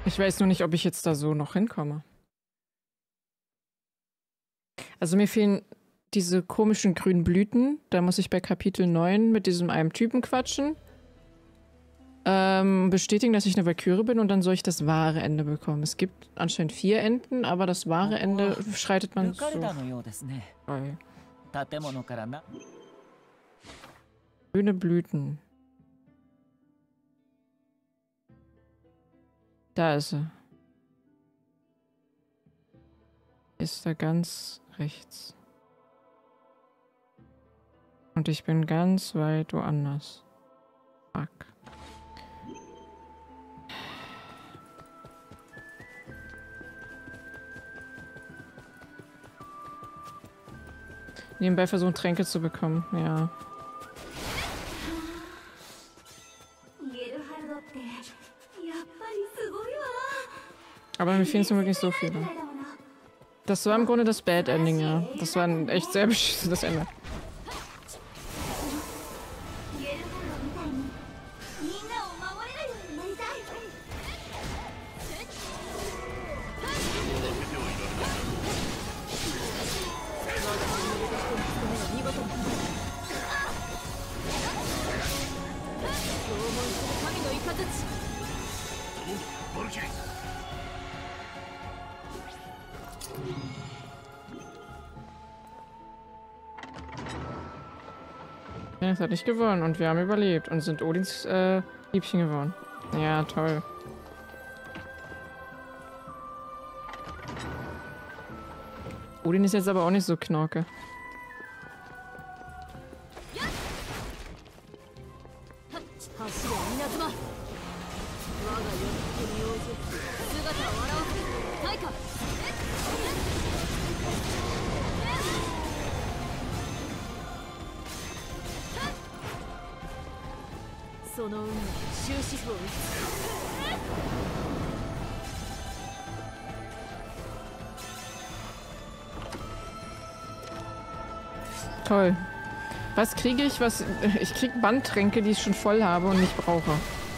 Ich weiß nur nicht, ob ich jetzt da so noch hinkomme. Also mir fehlen diese komischen grünen Blüten. Da muss ich bei Kapitel 9 mit diesem einen Typen quatschen. Bestätigen, dass ich eine Valkyrie bin und dann soll ich das wahre Ende bekommen. Es gibt anscheinend 4 Enden, aber das wahre Ende schreitet man so. Grüne Blüten. Da ist sie. Ist da ganz rechts. Und ich bin ganz weit woanders. Fuck. Nebenbei versuchen, Tränke zu bekommen, ja. Aber mir fehlen zum Glück nicht so viele. Das war im Grunde das Bad Ending, ja. Das war ein echt sehr beschissenes Ende. Ja, es hat nicht gewonnen und wir haben überlebt und sind Odins Liebchen geworden. Ja, toll. Odin ist jetzt aber auch nicht so knorke. Toll. Was kriege ich? Ich krieg Bandtränke, die ich schon voll habe und nicht brauche.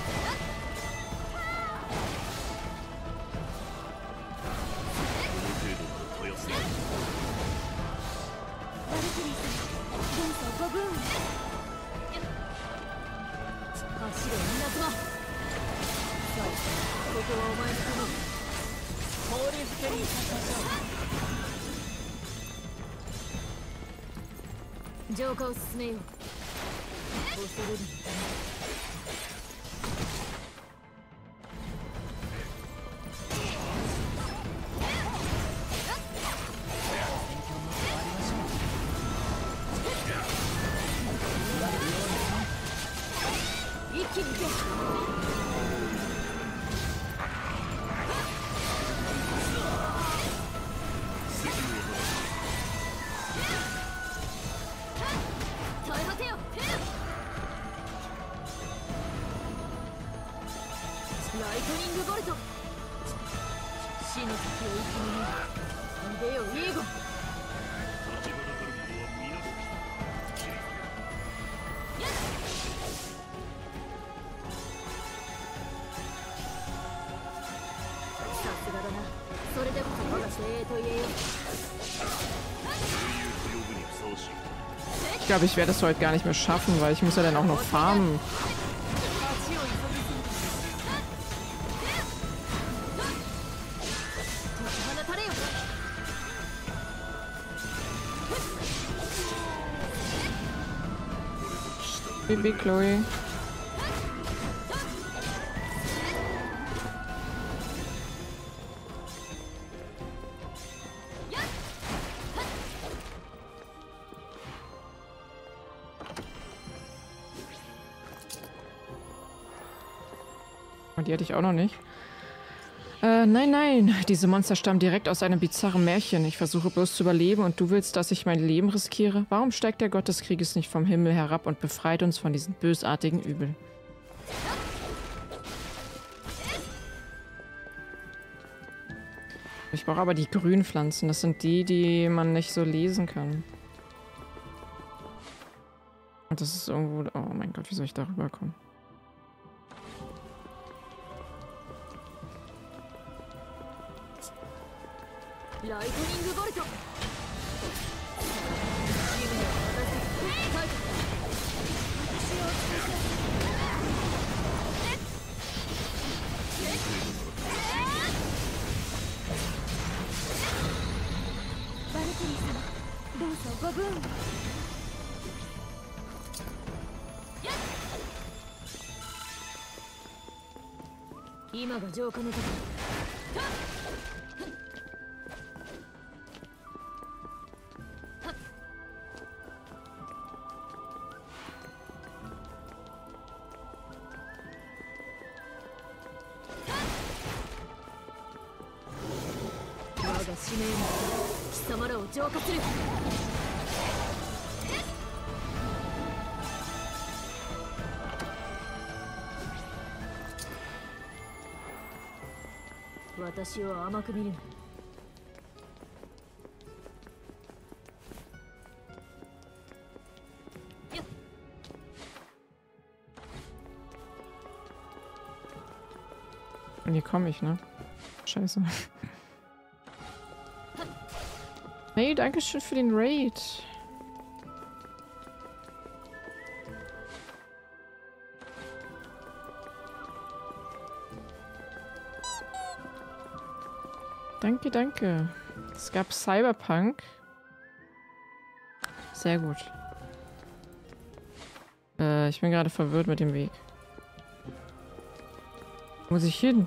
Ich glaube, ich werde es heute gar nicht mehr schaffen, weil ich muss ja dann auch noch farmen. Baby Chloe. Die hatte ich auch noch nicht. Nein. Diese Monster stammen direkt aus einem bizarren Märchen. Ich versuche bloß zu überleben und du willst, dass ich mein Leben riskiere? Warum steigt der Gott des Krieges nicht vom Himmel herab und befreit uns von diesem bösartigen Übel? Ich brauche aber die grünen Pflanzen. Das sind die, die man nicht so lesen kann. Und das ist irgendwo... Oh mein Gott, wie soll ich darüber kommen? 今が浄化の時。我が使命に貴様らを浄化する。私を甘く見るな。 Und hier komme ich, ne? Scheiße. Hey, danke schön für den Raid. Danke, danke. Es gab Cyberpunk. Sehr gut. Ich bin gerade verwirrt mit dem Weg. Wo muss ich hin?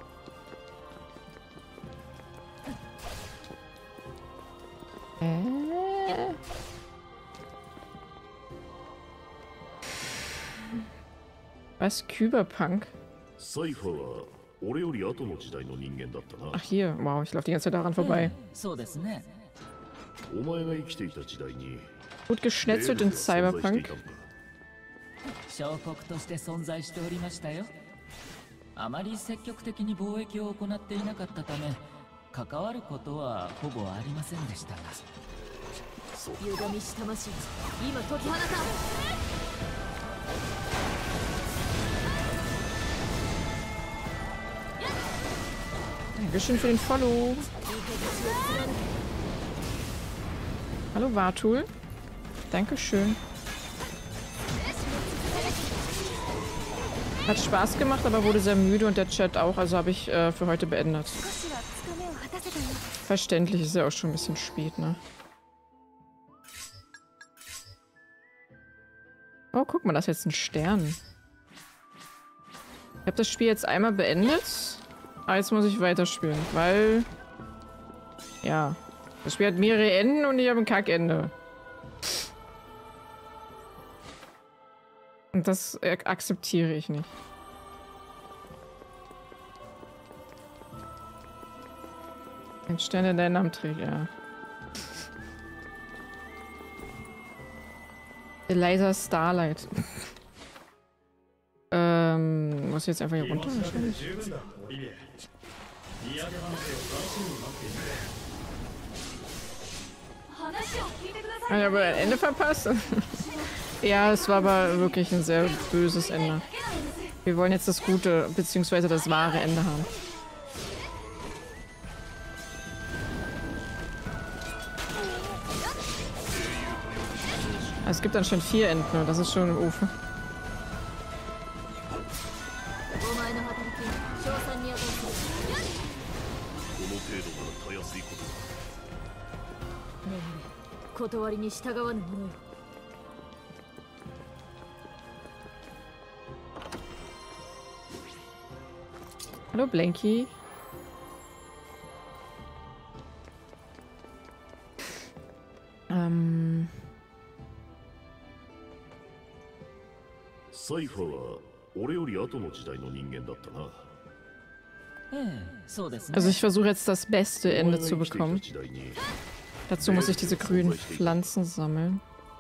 Was? Cyberpunk? Ach hier, wow, ich laufe die ganze Zeit daran vorbei. Gut geschnetzelt in Cyberpunk. あまり積極的に貿易を行っていなかったため、関わることはほぼありませんでしたが。 歪みし魂、今解き放た。 Dankeschön für den Follow. Hallo Wartul. Dankeschön. Hat Spaß gemacht, aber wurde sehr müde und der Chat auch, also habe ich für heute beendet. Verständlich, ist ja auch schon ein bisschen spät, ne? Oh, guck mal, das ist jetzt ein Stern. Ich habe das Spiel jetzt einmal beendet. Aber jetzt muss ich weiterspielen, weil... Ja. Das Spiel hat mehrere Enden und ich habe ein Kackende. Und das akzeptiere ich nicht. Ein Stern, der deinen Namen trägt, ja. Eliza Starlight. Muss ich jetzt einfach hier runter? Ich habe ein Ende verpasst. Ja, es war aber wirklich ein sehr böses Ende. Wir wollen jetzt das gute, beziehungsweise das wahre Ende haben. Es gibt dann schon 4 Enden, und das ist schon ein Ofen. Hallo Blanky. Also ich versuche jetzt das beste Ende zu bekommen. Dazu muss ich diese grünen Pflanzen sammeln.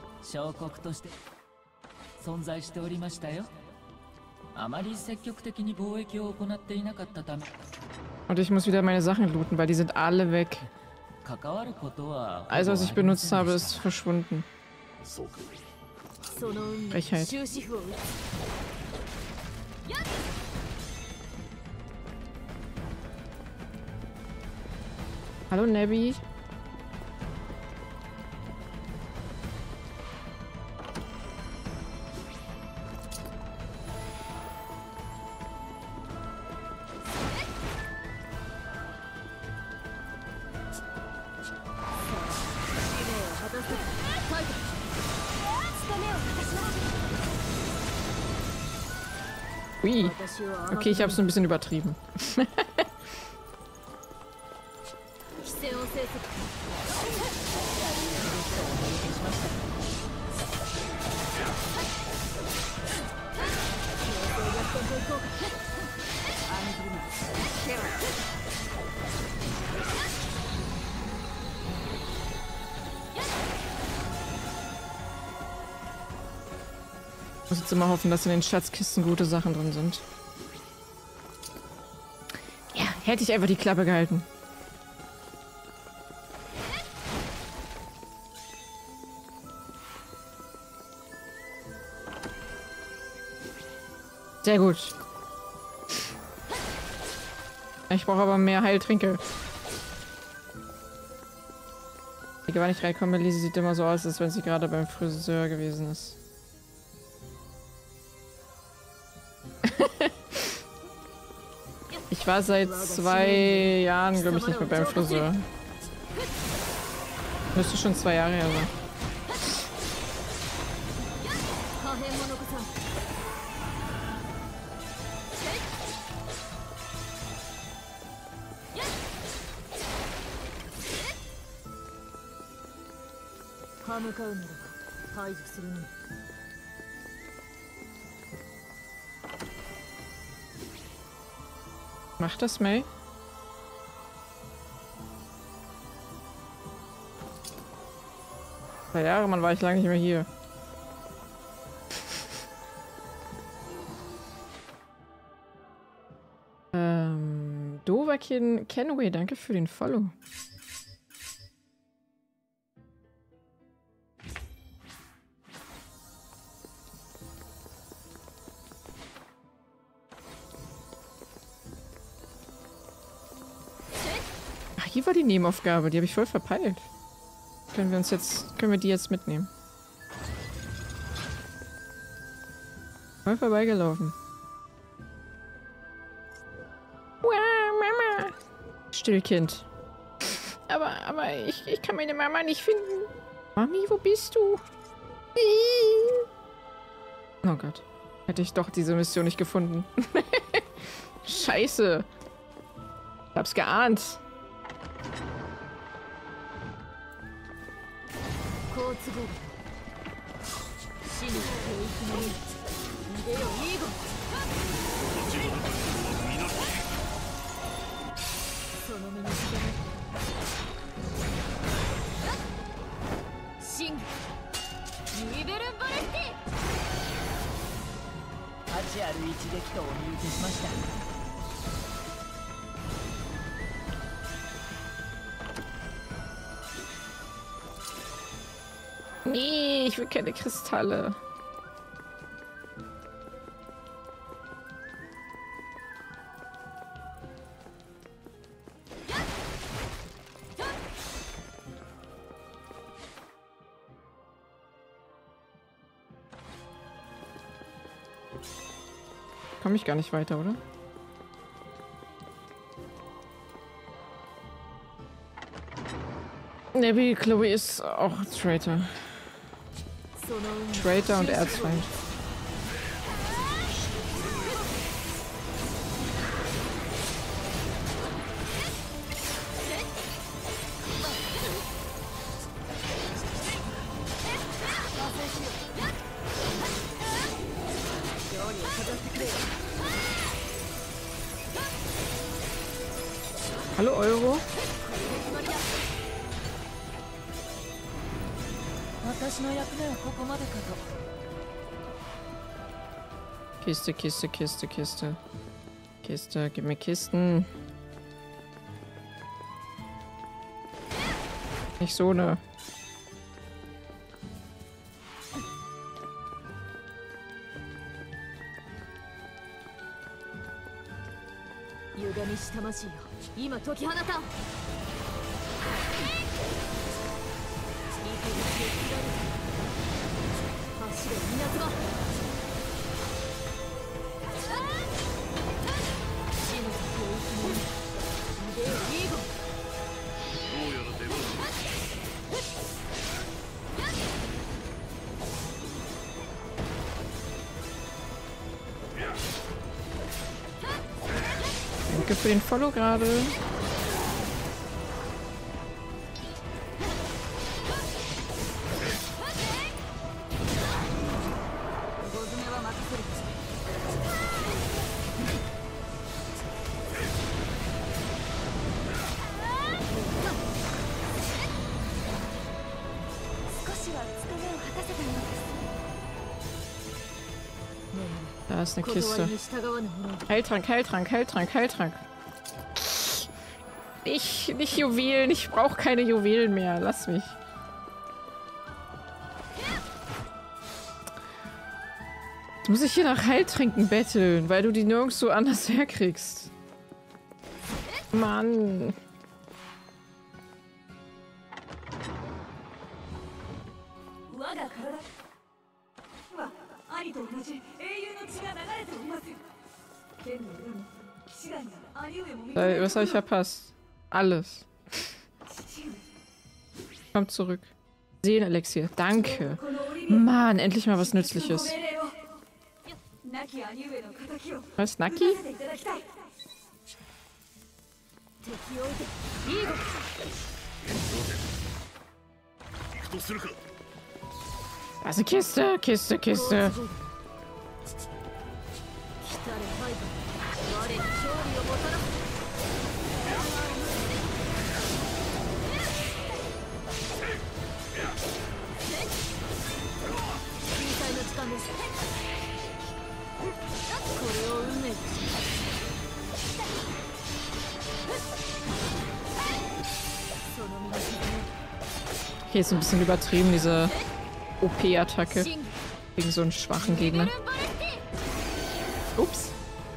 Und ich muss wieder meine Sachen looten, weil die sind alle weg. Alles, was ich benutzt habe, ist verschwunden. Frechheit. Hallo, Nebby. Ui. Okay, ich habe es ein bisschen übertrieben. Ich muss jetzt immer hoffen, dass in den Schatzkisten gute Sachen drin sind. Ja, hätte ich einfach die Klappe gehalten. Sehr gut. Ich brauche aber mehr Heiltränke. Egal, wenn ich reinkomme, Lisi sieht immer so aus, als wenn sie gerade beim Friseur gewesen ist. Ich war seit 2 Jahren, glaube ich, nicht mehr beim Friseur. Müsste schon 2 Jahre her sein. Macht das, May? Ja, Jahre, man war ich lange nicht mehr hier. Doverkin Kenway, danke für den Follow. Ach, hier war die Nebenaufgabe, die habe ich voll verpeilt. Können wir die jetzt mitnehmen? Voll vorbeigelaufen. Mama. Still, Kind. Aber ich kann meine Mama nicht finden. Mami, wo bist du? Oh Gott. Hätte ich doch diese Mission nicht gefunden. Scheiße. Ich hab's geahnt. Nee, ich will keine Kristalle. Komme ich gar nicht weiter, oder? Nebby, Chloe ist auch Traitor. Traitor und Erzfeind. Hallo Euro. Kiste, Kiste, Kiste, Kiste. Kiste, gib mir Kisten. Nicht so ne. Danke für den Follow gerade. Da ist eine Kiste. Heiltrank, Heiltrank, Heiltrank, Heiltrank. Nicht Juwelen. Ich brauche keine Juwelen mehr. Lass mich. Jetzt muss ich hier nach Heiltränken betteln, weil du die nirgendwo anders herkriegst. Mann. Was habe ich verpasst? Alles. Komm zurück. Seelenelixier. Danke. Mann, endlich mal was Nützliches. Was, Naki? Da ist eine Kiste, Kiste, Kiste. Okay, ist ein bisschen übertrieben, diese OP-Attacke gegen so einen schwachen Gegner. Ups.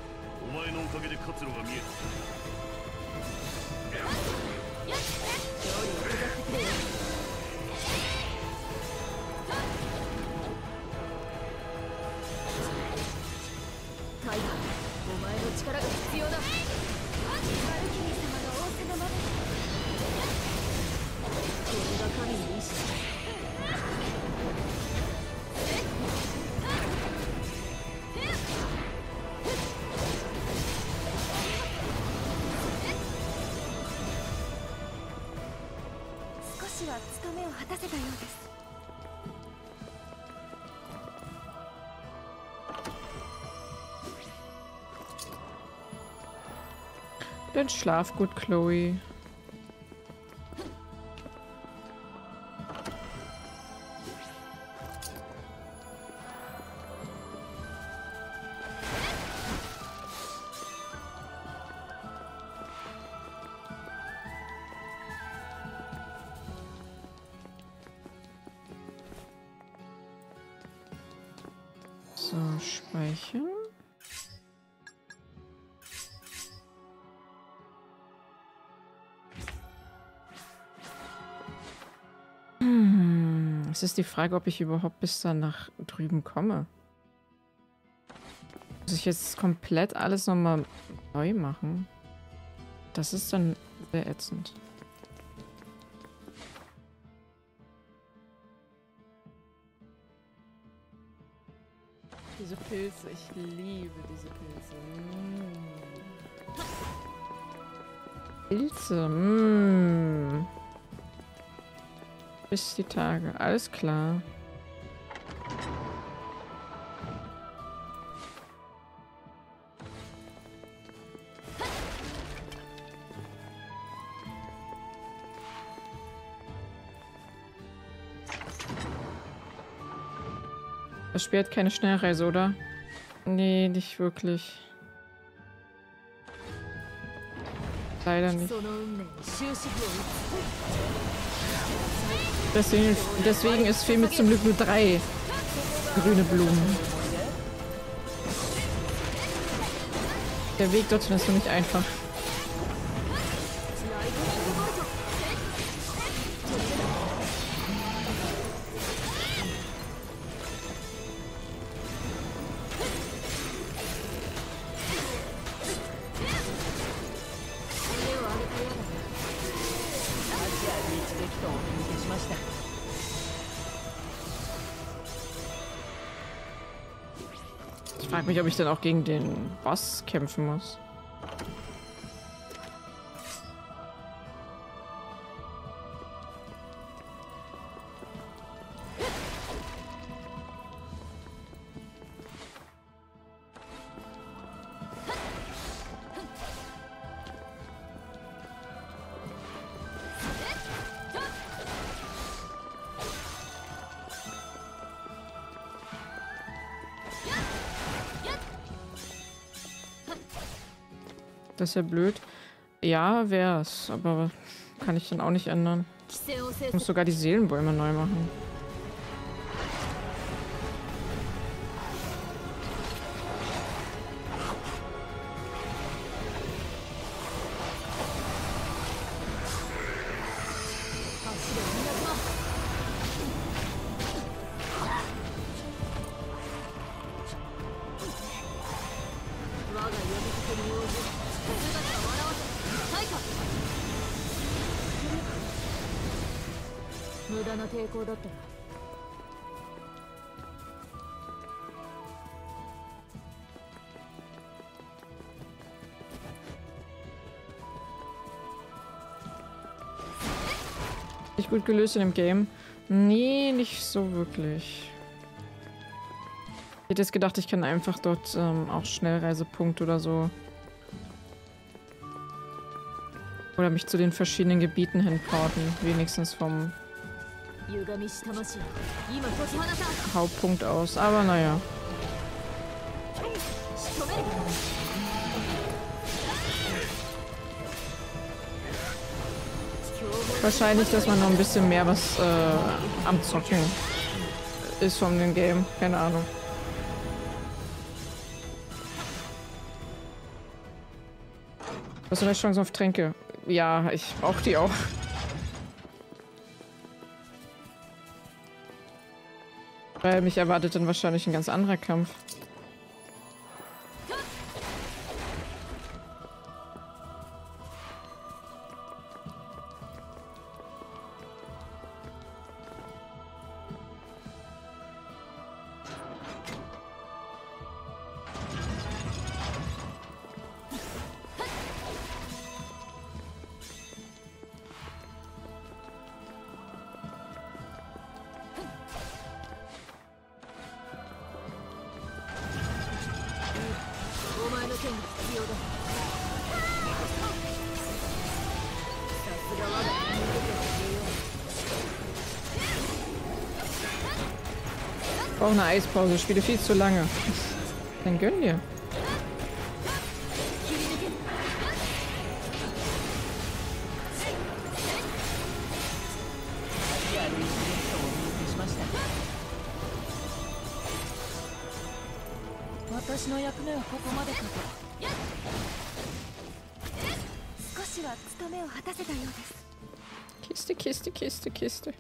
Dann schlaf gut, Chloe. So, speichern. Es ist die Frage, ob ich überhaupt bis dann nach drüben komme. Muss ich jetzt komplett alles nochmal neu machen? Das ist dann sehr ätzend. Diese Pilze, ich liebe diese Pilze. Pilze, Bis die Tage, alles klar. Das Spiel hat keine Schnellreise, oder? Nee, nicht wirklich. Leider nicht. Deswegen ist Femi zum Glück nur 3 grüne Blumen. Der Weg dorthin ist noch nicht einfach. とお見せしました。 Ich frage mich, ob ich dann auch gegen den Boss kämpfen muss. Das ist ja blöd. Ja, wär's. Aber kann ich dann auch nicht ändern. Ich muss sogar die Seelenbäume neu machen. Nicht gut gelöst in dem Game. Nee, nicht so wirklich. Ich hätte jetzt gedacht, ich kann einfach dort auch Schnellreisepunkte oder so. Oder mich zu den verschiedenen Gebieten hinporten. Wenigstens vom Hauptpunkt aus. Aber naja. Wahrscheinlich, dass man noch ein bisschen mehr was am Zocken ist von dem Game. Keine Ahnung. Hast du eine Chance auf Tränke? Ja, ich brauche die auch. Weil mich erwartet dann wahrscheinlich ein ganz anderer Kampf. Ich brauche eine Eispause, ich spiele viel zu lange. Dann gönn dir. Kiste, Kiste, Kiste, Kiste.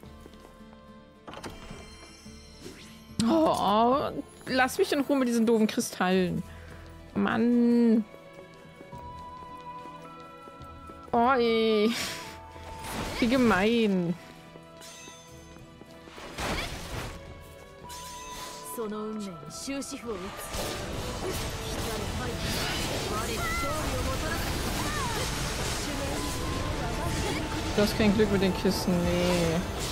Oh, lass mich in Ruhe mit diesen doofen Kristallen. Mann. Oh, ey. Wie gemein. Du hast kein Glück mit den Kisten, nee.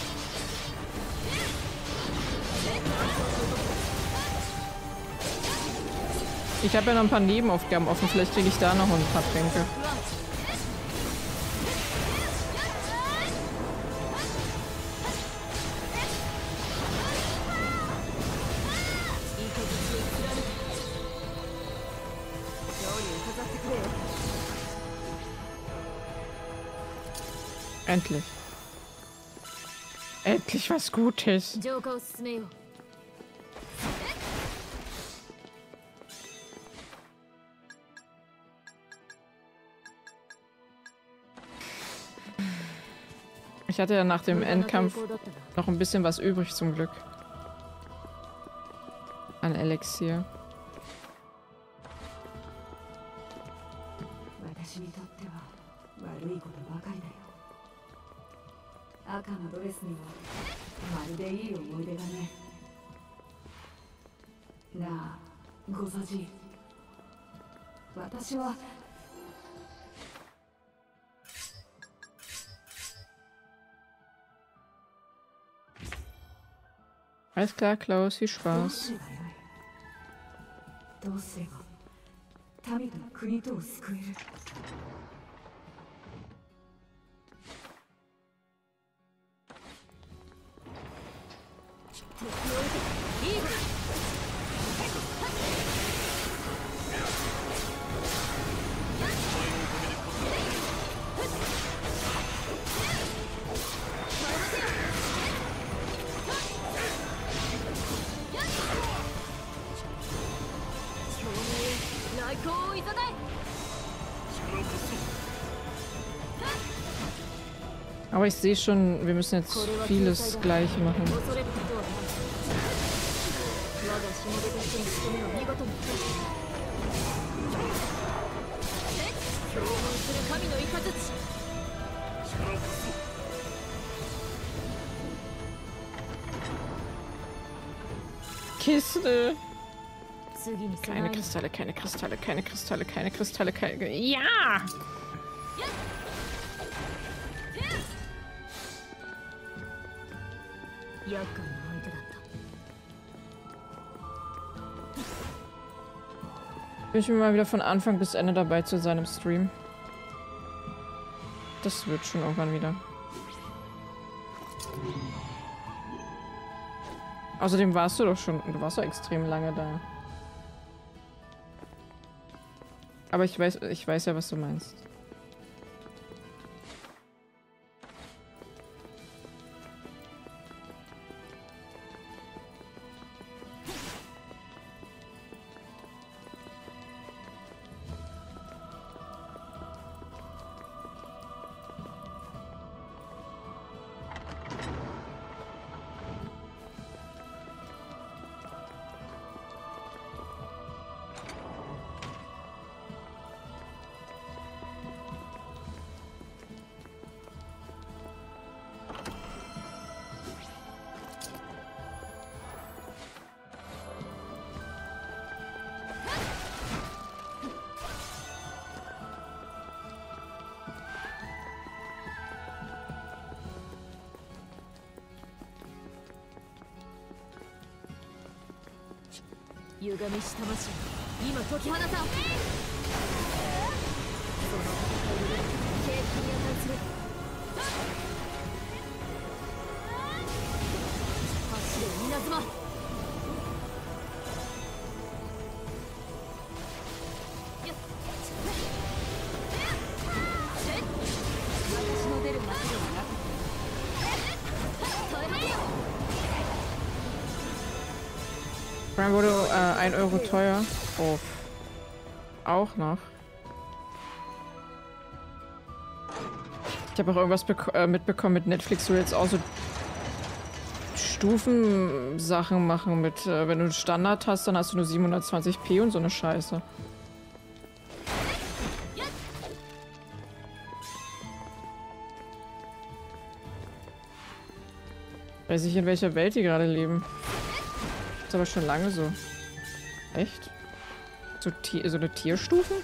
Ich habe ja noch ein paar Nebenaufgaben offen, vielleicht kriege ich da noch ein paar Tränke. Endlich. Endlich was Gutes. Ich hatte ja nach dem Endkampf noch ein bisschen was übrig zum Glück. An Elixier. 赤のドレスにはまるでいい思い出がね。なあゴザジ、私は Alles klar, Klaus, viel Spaß. どうすれば民が国とを救える。敵を撃て、いいか。 Aber ich sehe schon, wir müssen jetzt vieles gleich machen. Kiste! Keine Kristalle, keine Kristalle, keine Kristalle, keine Kristalle, keine... Ja! Ich bin mal wieder von Anfang bis Ende dabei zu sein im Stream. Das wird schon irgendwann wieder. Außerdem warst du doch schon, du warst doch extrem lange da. Aber ich weiß ja, was du meinst. 歪めし魂、今解き放たん。その戦いで警戒に値する。走れ稲妻。私の出る幕ではなく耐えられよ。 Prime wurde 1 Euro teuer. Oh. Auch noch. Ich habe auch irgendwas mitbekommen mit Netflix, du jetzt auch so Stufensachen machen mit, wenn du einen Standard hast, dann hast du nur 720p und so eine Scheiße. Weiß nicht, in welcher Welt die gerade leben. Ist aber schon lange so. Echt? So eine Tierstufen?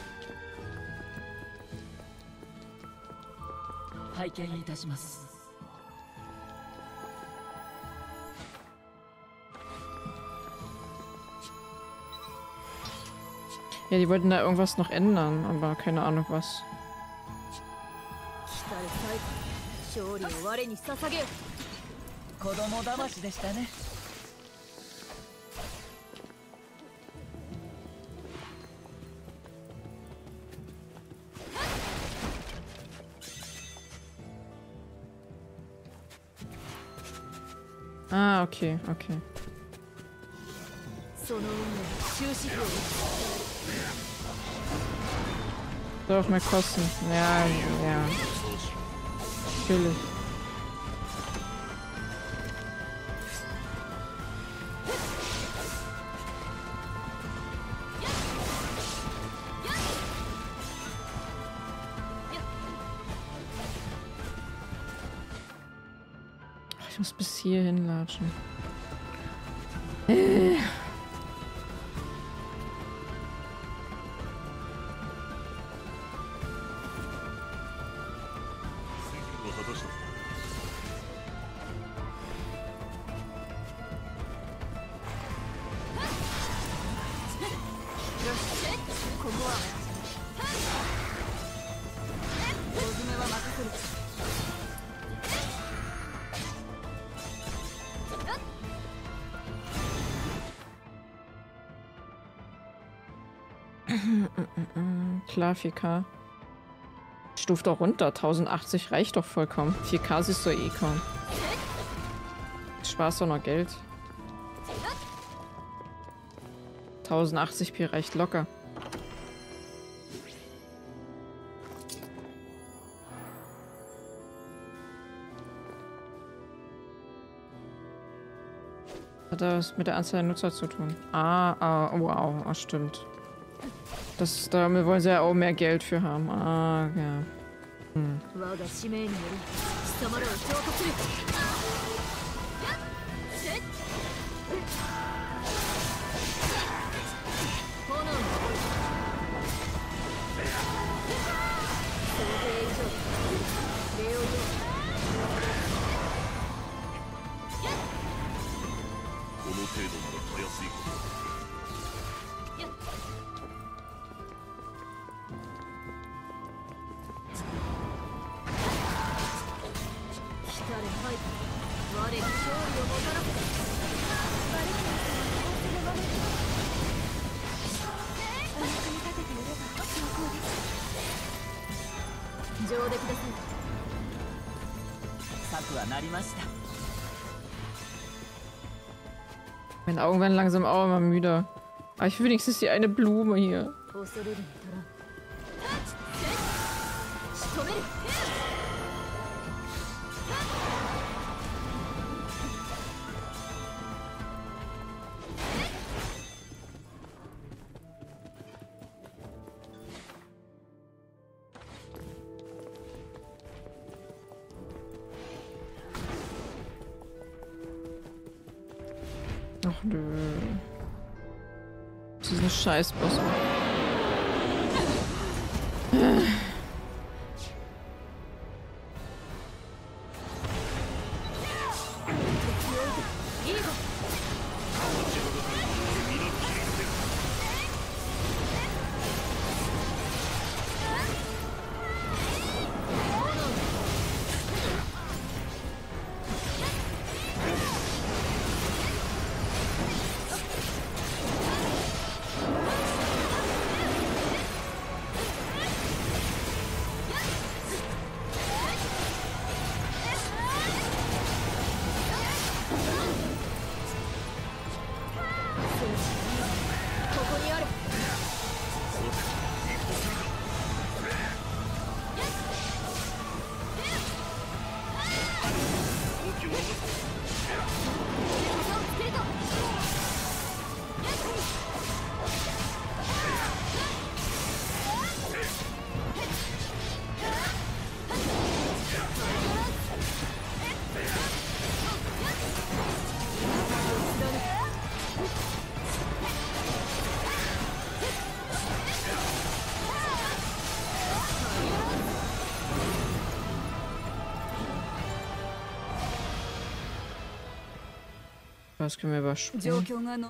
Ja, die wollten da irgendwas noch ändern, aber keine Ahnung was. Ah, okay, okay. Soll auch mehr kosten. Ja, ja. Natürlich. Ich muss bis hier hinlatschen. Klar, 4K. Stuft doch runter. 1080 reicht doch vollkommen. 4K siehst du eh kaum. Sparst doch noch Geld. 1080p reicht locker. Hat das mit der Anzahl der Nutzer zu tun? Wow, stimmt. Damit wollen sie ja auch mehr Geld für haben. Ja. Meine Augen werden langsam auch immer müder. Aber ich will wenigstens die eine Blume hier. Ach nö. Diesen Scheißboss. Das können wir überspringen.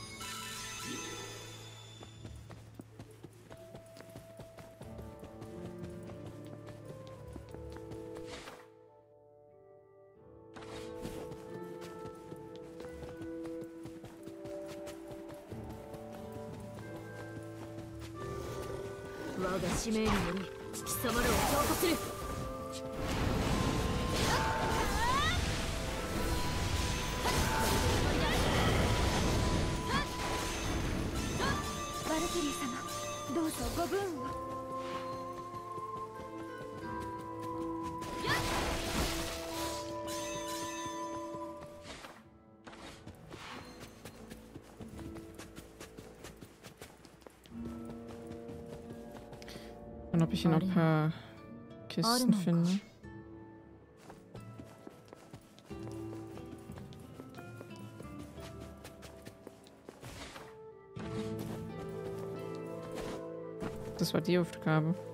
Und ob ich hier noch ein paar Kisten finde. Das war die Aufgabe.